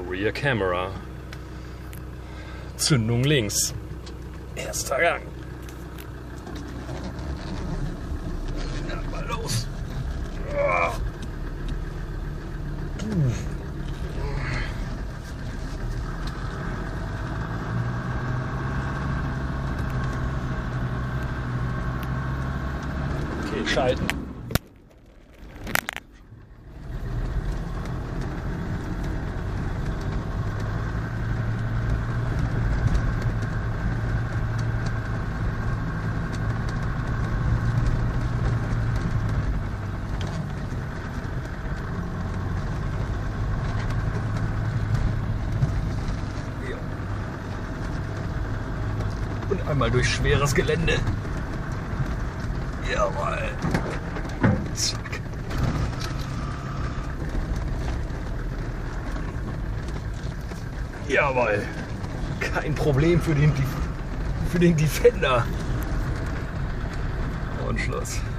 Rear Camera. Zündung links. Erster Gang. Ja, mal los. Okay, schalten. Und einmal durch schweres Gelände. Jawohl. Zack. Jawohl. Kein Problem für den Defender. Und Schluss.